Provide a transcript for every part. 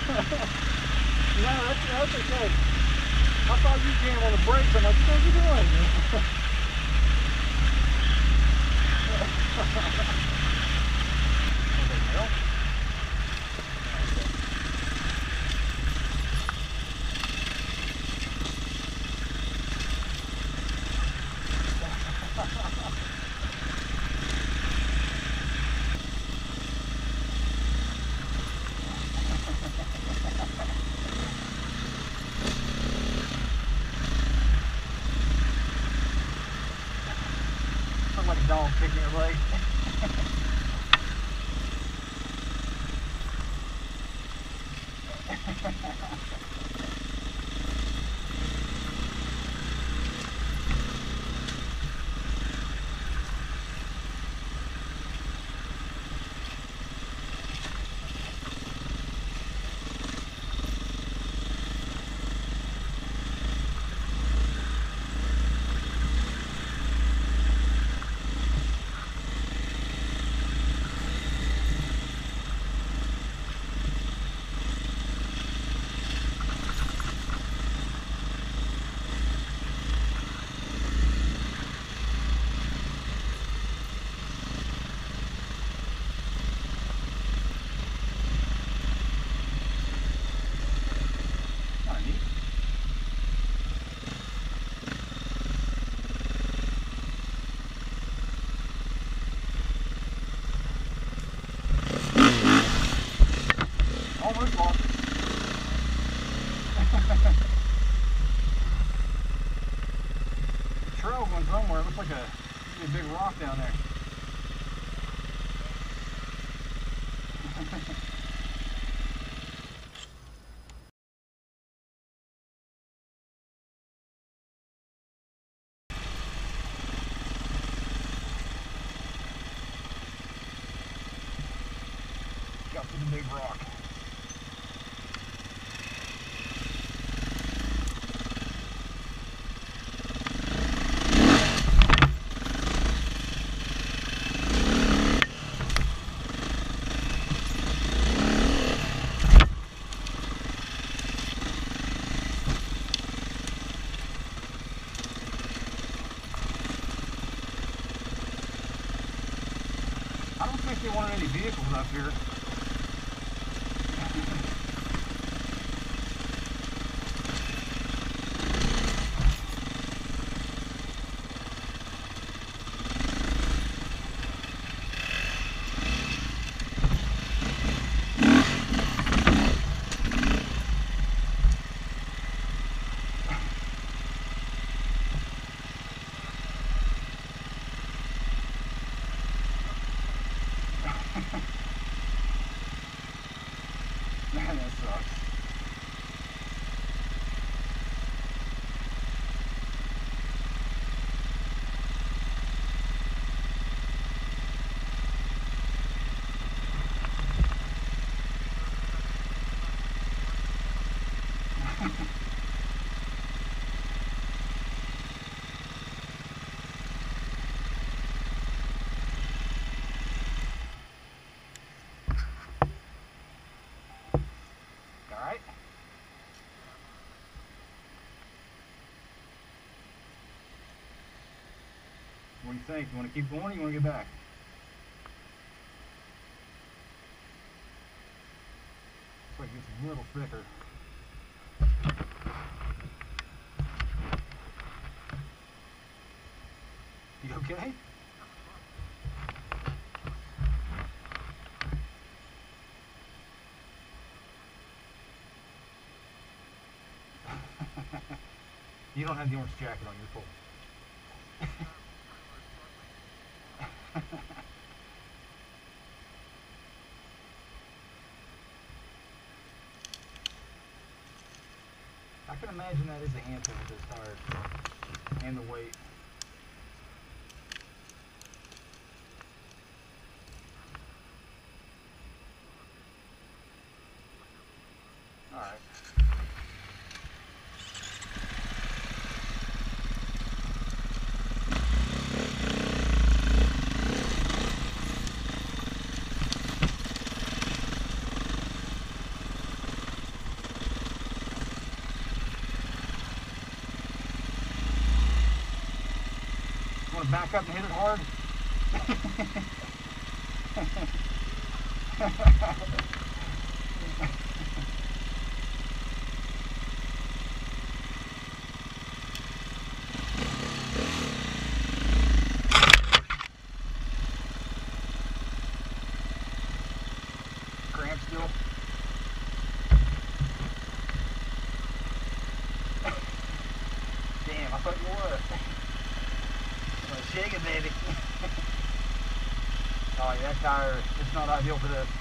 No, that's okay. I thought you jammed on the brakes. I'm like, what are you doing? Sounds like a dog kicking your leg. Almost lost it. The trail going somewhere. It looks like a big rock down there. Got to the big rock. I don't think they wanted any vehicles up here. Man, that sucks. All right. What do you think? You want to keep going or you want to get back? Looks like it's a little thicker. You okay? You don't have the orange jacket on your pole. I can imagine that is a handful with this tire and the weight. All right. to back up and hit it hard. Cramp still. Damn, I thought you would. Shake it, baby. Oh yeah, that tire, it's not ideal for this.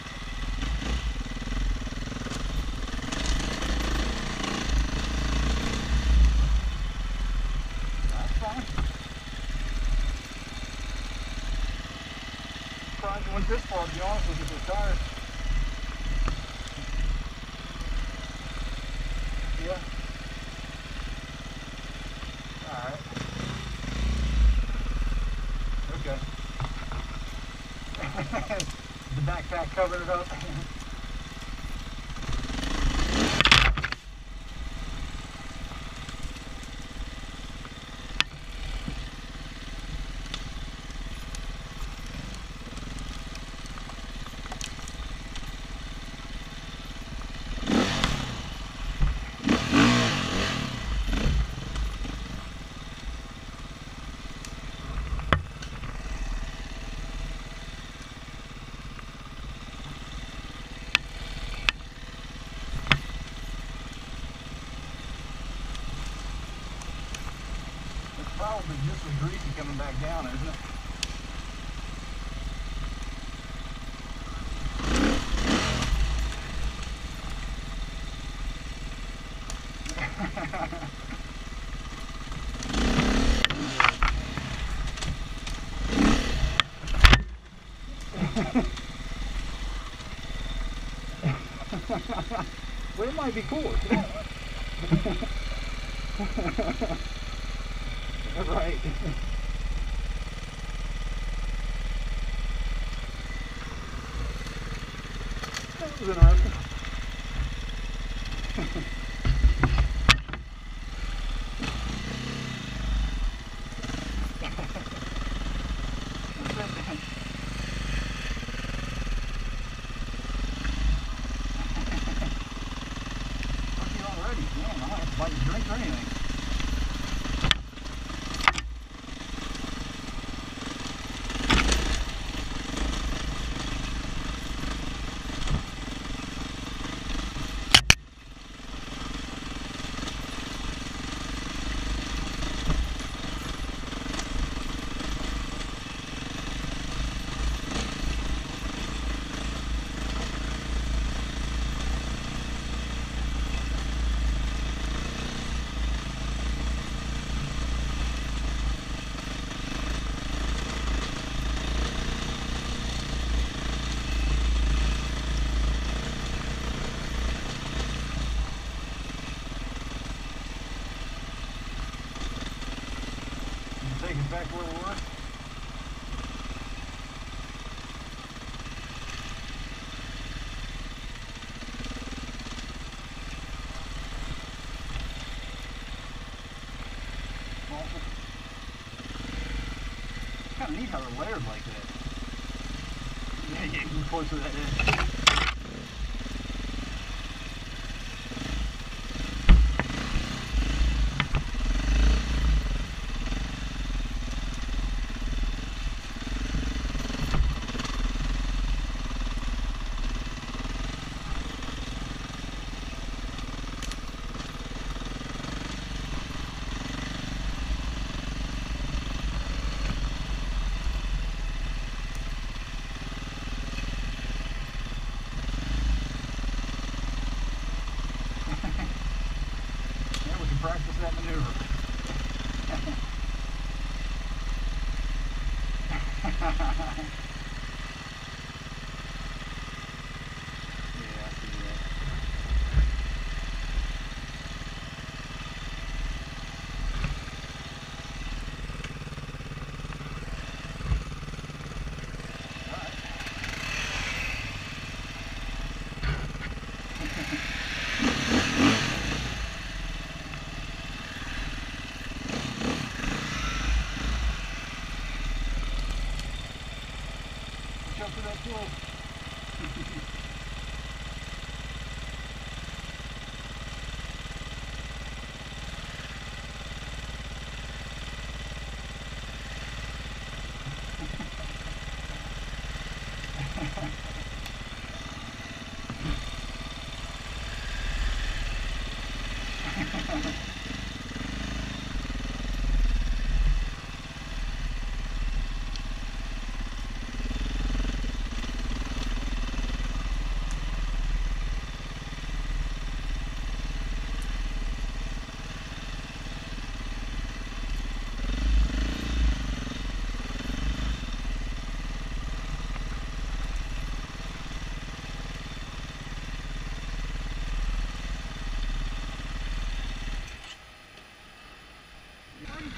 That's fine. Surprised you went this far, to be honest with you, for the tires. Yeah. Alright. Okay. The backpack covered it up. Probably just as greasy coming back down, isn't it? Well, it might be cool. Right. That was interesting. Already, damn, I don't have to buy you a drink or anything. Take us back where we were. Kind of neat how they're layered like that. Yeah, get close to that edge. Practice that maneuver. Yeah, I see that.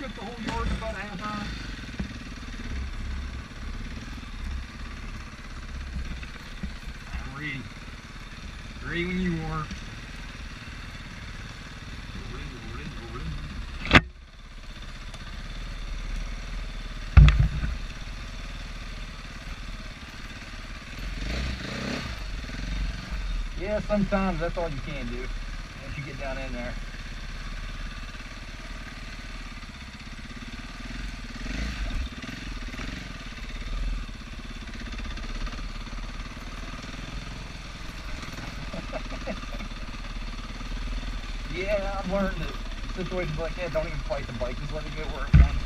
took the whole yard in about a half hour. I'm ready. Ready when you are. Yeah, sometimes that's all you can do once you get down in there. Yeah, I've learned that situations like that, don't even fight the bike, just let it go where it wants.